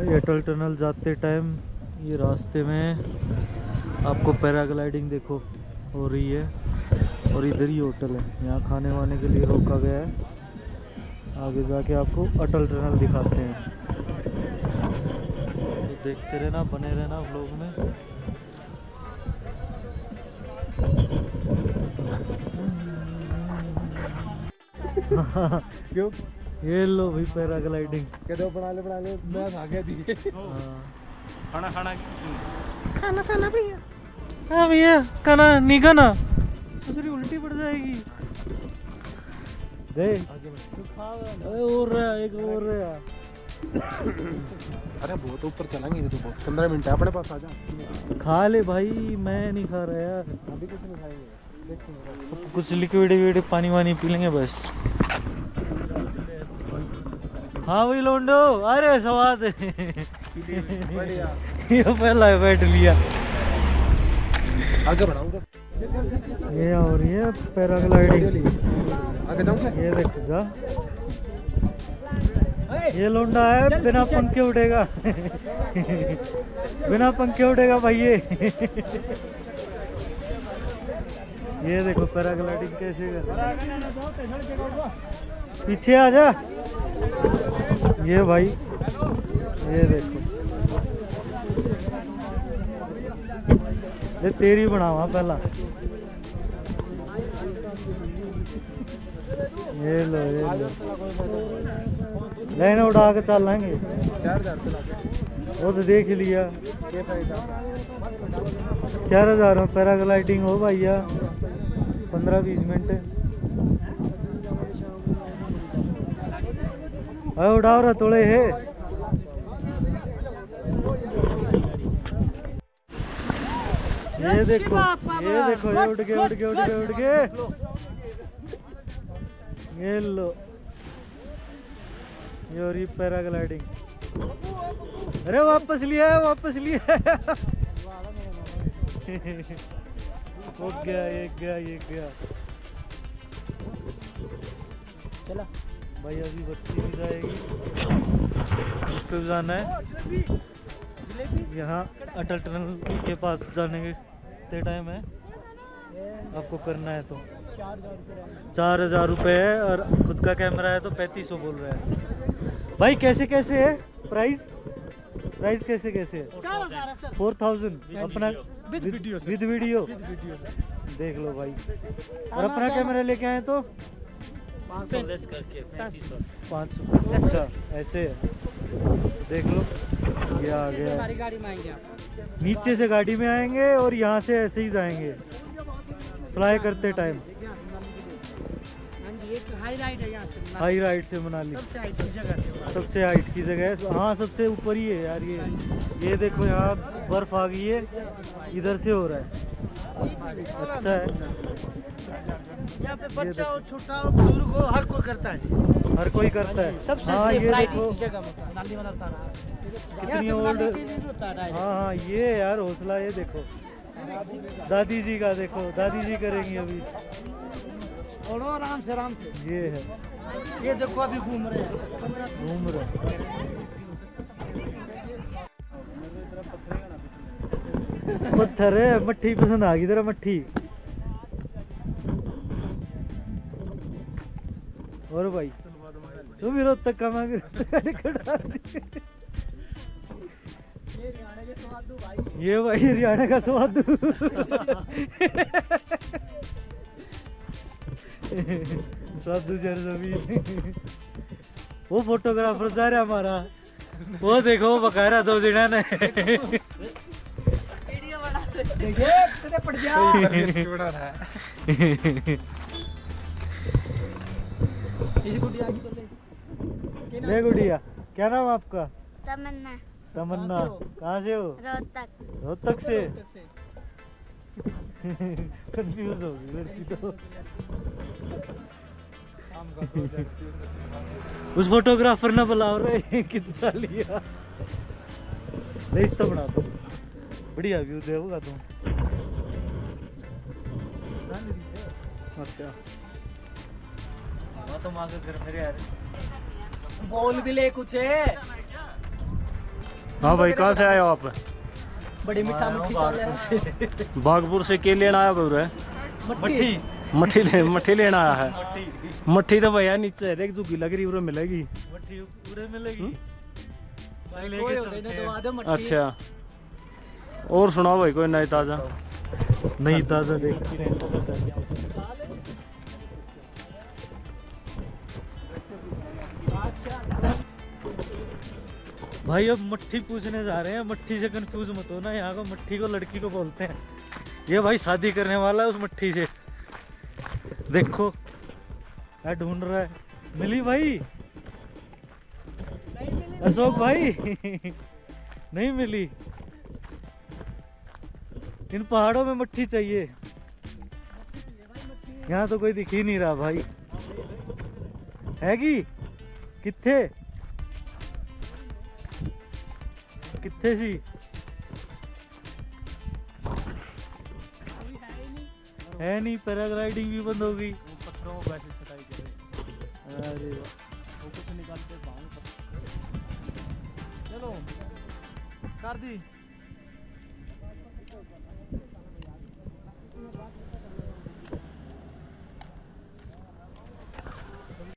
भाई अटल टनल जाते टाइम ये रास्ते में आपको पैराग्लाइडिंग देखो हो रही है, और इधर ही होटल है, यहाँ खाने वाने के लिए रोका गया है। आगे जाके आपको अटल टनल दिखाते हैं, तो देखते रहना, बने रहना व्लॉग में। क्यों? ये लो भाई पैराग्लाइडिंग कहते बना ले मैं आ गया थी। खाना भैया। हाँ भैया खाना नहीं खाना, दूसरी उल्टी पड़ जाएगी। दे और रहा एक और रहा। अरे बहुत ऊपर चलेंगे तो 15 मिनट है अपने पास, आ जा। खा ले भाई, मैं नहीं खा रहा यार, अभी कुछ नहीं खाएंगे, कुछ लिक्विड पानी वानी पी लेंगे बस। हाँ भाई लोंडो, अरे स्वाद है। बढ़िया। ये पहला बैठ लिया। आगे बढ़ाऊंगा। ये हो रही है पैराग्लाइडिंग, आगे जाऊंगा। ये देखो जा, ये लोंडा है बिना पंखे उड़ेगा। बिना पंखे उड़ेगा भाई ये देखो पैराग्लाइडिंग कैसे कर, पीछे आ जा। ये भाई ये देखो, ये तेरी बनावा पहला। ये लो लाइन उड़ा के चल लेंगे। 4000 वो तो देख लिया, 4000 में पैराग्लाइडिंग हो भैया, 15-20 मिनट। उड़ाओ रहा थोड़े है। ये देखो ये उड़ गए। ये लो, ये हो रही पैराग्लाइडिंग। अरे वापस लिया। वो गया, ये गया। चला भाई, अभी बत्ती भी जाएगी, इसको भी जाना है। यहाँ अटल टनल के पास जाने के टाइम है, आपको करना है तो 4000 रुपये है, और खुद का कैमरा है तो 3500 बोल रहा है। भाई कैसे है प्राइस कैसे है? 4000 अपना विद वीडियो देख लो भाई। और अपना कैमरा लेके आए तो 500। अच्छा ऐसे है, देख लो ये आ गया। नीचे से गाड़ी में आएंगे और यहाँ से ऐसे ही जाएंगे फ्लाई करते टाइम। हाई राइड से मनाली सबसे हाइट की जगह है। हाँ सबसे ऊपर ही है यार। ये देखो यहाँ बर्फ आ गई है, इधर से हो रहा है। अच्छा है, यहाँ पे बच्चा हो, छोटा हो, बुजुर्ग हो, हर कोई करता है। सबसे हाँ ये देखो कितनी ओल्ड। हाँ ये यार हौसला, ये देखो दादी जी का, देखो दादी जी करेंगी अभी। और आराम से ये है, ये देखो अभी घूम रहे हैं। पत्थर है, मट्ठी पसंद आ गई तेरा, मट्ठी। और भाई तुम ही रोहतक का मांग ये भाई हरियाणा का स्वाद। साधु जरजमी। वो फोटोग्राफर जा रहा हमारा, वो देखो वो बका रहा 2 जिना ने। पड़ गया। ले गुड़िया, क्या नाम आपका? तमन्ना। कहाँ से हो? रोहतक से। कंफ्यूज हो गई लड़की तो। उस फोटोग्राफर ने बुलाओ रहे कितना लिया। नहीं तो बना दो, बढ़िया व्यू देगा तुम। अच्छा तो मांग कर मेरे यार, बोल भी ले कुछ है। हाँ भाई, कहाँ से आए हो आप? बड़ी मीठा मट्ठी चल रहा है। बागपुर से के लेना आया बोल रहे? मट्ठी मट्ठी लेना आया है। मट्ठी तो भैया नीचे एक जुगी लग रही, उरे मिलेगी। मट्ठी पूरे मिलेगी। कोई हो गई ना तो आधे मट्ठी। अच्छा, और सुनाओ भाई कोई नई ताजा? नहीं ताजा देखती रहे तो भाई अब मट्ठी पूछने जा रहे हैं। मट्ठी से कंफ्यूज मत हो ना, यहाँ को मट्ठी को लड़की को बोलते हैं। ये भाई शादी करने वाला है उस मट्ठी से। देखो क्या ढूंढ रहा है। मिली भाई अशोक भाई? नहीं मिली। इन पहाड़ों में मट्ठी चाहिए। यहाँ तो कोई दिख ही नहीं रहा भाई। हैगी कित्थे कित्थे सी? है नहीं। पैराग्लाइडिंग भी बंद हो गई। पत्थरों को वैसे छटाई करे। अरे वो कुछ निकाल के चलो कर दी।